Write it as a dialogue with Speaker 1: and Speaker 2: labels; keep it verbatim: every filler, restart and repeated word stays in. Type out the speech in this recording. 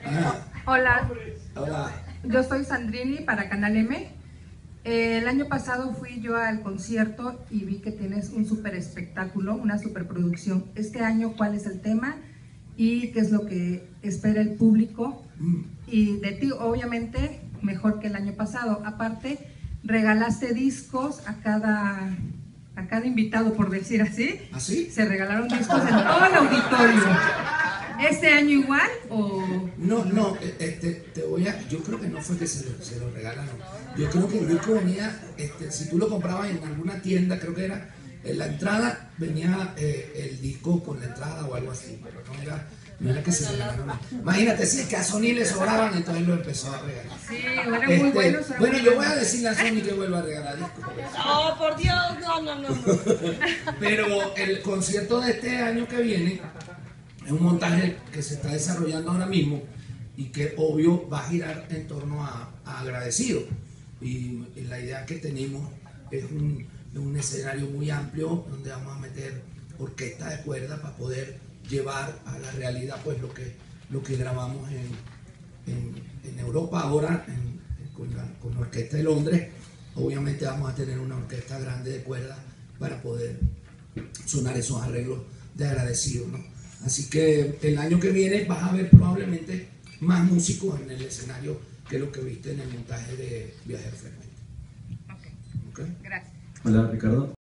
Speaker 1: Ah,
Speaker 2: Hola,
Speaker 1: hola.
Speaker 2: yo soy Sandrini para Canal M. Eh, el año pasado fui yo al concierto y vi que tienes un super espectáculo, una superproducción. Este año, ¿cuál es el tema y qué es lo que espera el público?
Speaker 1: Mm.
Speaker 2: Y de ti, obviamente, mejor que el año pasado. Aparte, regalaste discos a cada, a cada invitado, por decir así.
Speaker 1: ¿Así?
Speaker 2: Se regalaron discos en todo el auditorio. ¿Este año igual o...?
Speaker 1: No, no, este, te voy a, yo creo que no fue que se lo, se lo regalaron. Yo creo que el disco venía, este, si tú lo comprabas en alguna tienda, creo que era, en la entrada venía eh, el disco con la entrada o algo así, pero no era, no era que se regalaron. Imagínate, si es que a Sony le sobraban, entonces lo empezó a regalar.
Speaker 2: Sí, eran
Speaker 1: Este,
Speaker 2: muy buenos. eran
Speaker 1: bueno,
Speaker 2: muy
Speaker 1: yo voy
Speaker 2: buenos.
Speaker 1: a decirle a Sony que vuelva a regalar discos.
Speaker 3: Oh, por Dios, no, no, no.
Speaker 1: Pero el concierto de este año que viene es un montaje que se está desarrollando ahora mismo y que obvio va a girar en torno a, a Agradecido. Y, y la idea que tenemos es un, un escenario muy amplio donde vamos a meter orquesta de cuerda para poder llevar a la realidad pues lo que, lo que grabamos en, en, en Europa ahora en, con, la, con la Orquesta de Londres. Obviamente vamos a tener una orquesta grande de cuerda para poder sonar esos arreglos de Agradecido, ¿no? Así que el año que viene vas a ver probablemente más músicos en el escenario que lo que viste en el montaje de Viaje al Fragmento.
Speaker 2: Ok,
Speaker 1: ¿Okay?
Speaker 2: gracias.
Speaker 4: Hola, Ricardo.